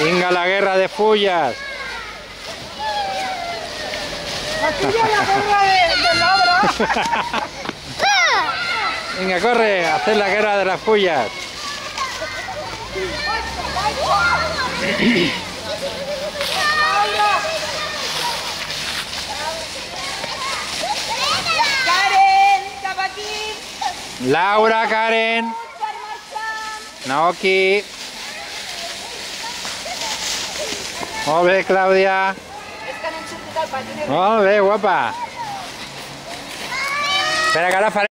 Vinga la guerra de fullas. Aquí ya la guerra de Laura. Venga, corre, hacer la guerra de las fullas. Karen, cap aquí. Laura, Karen, Naoki. Molt bé, Clàudia. És que no hem sortit al pati. Molt bé, guapa. Espera, que ara faré...